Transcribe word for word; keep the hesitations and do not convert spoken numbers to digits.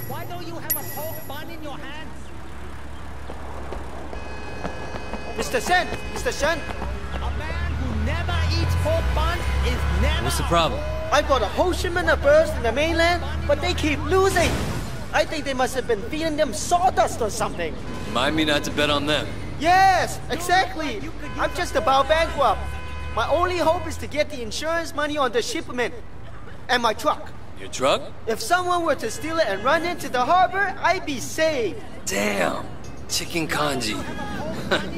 Why don't you have a pork bun in your hand? Mister Shen! Mister Shen! A man who never eats pork buns is never... What's the problem? I bought a whole shipment of birds in the mainland, but they keep losing. I think they must have been feeding them sawdust or something. Remind me not to bet on them. Yes, exactly. I'm just about bankrupt. My only hope is to get the insurance money on the shipment. And my truck. Your truck? If someone were to steal it and run into the harbor, I'd be saved. Damn. Chicken kanji.